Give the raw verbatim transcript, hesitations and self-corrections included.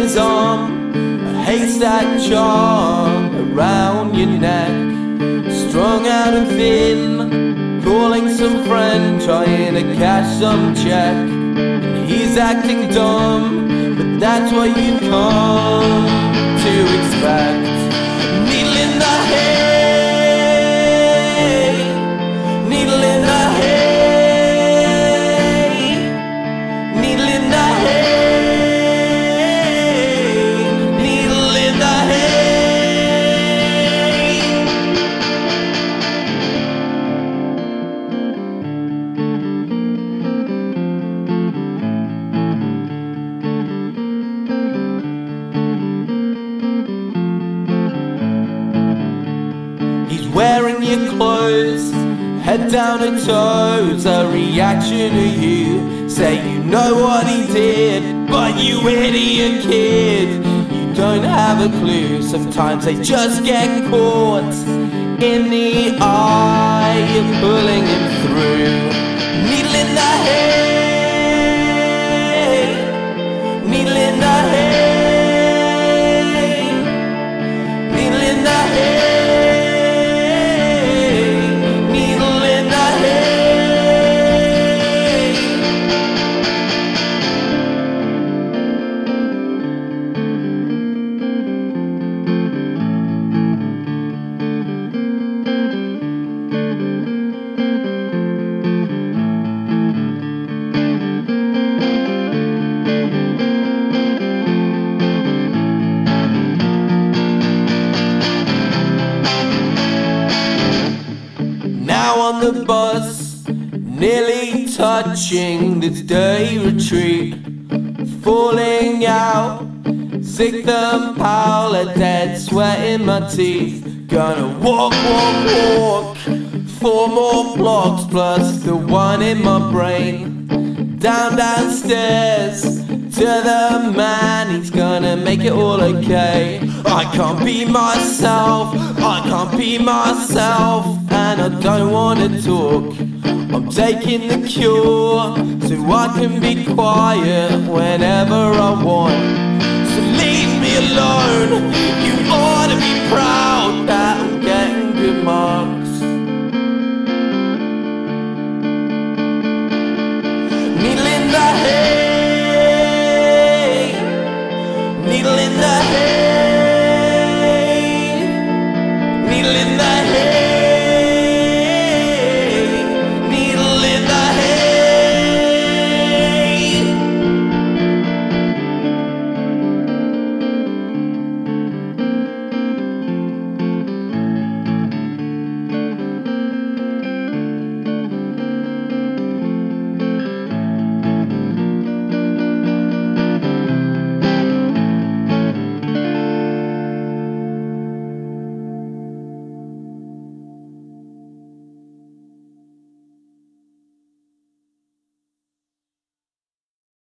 his arm, a haystack charm around your neck, strung out and thin, calling some friend, trying to cash some check. And he's acting dumb, but that's what you come to expect. Needle in the hay, needle in the hay, needle in the hay. Wearing your clothes, head down to toes, a reaction to you. Say you know what he did, but you idiot kid, you don't have a clue. Sometimes they just get caught in the eye, you're pulling him through. Needle in the hay, needle in the hay, needle in the hay. Now on the bus, nearly touching this dirty retreat, falling out, sick thumb powder, dead sweat in my teeth. Gonna walk, walk, walk, four more blocks plus the one in my brain. Down, downstairs to the man, he's gonna make it all okay. I can't be myself, I can't be myself, and I don't wanna talk. I'm taking the cure so I can be quiet whenever I want. So leave me alone, you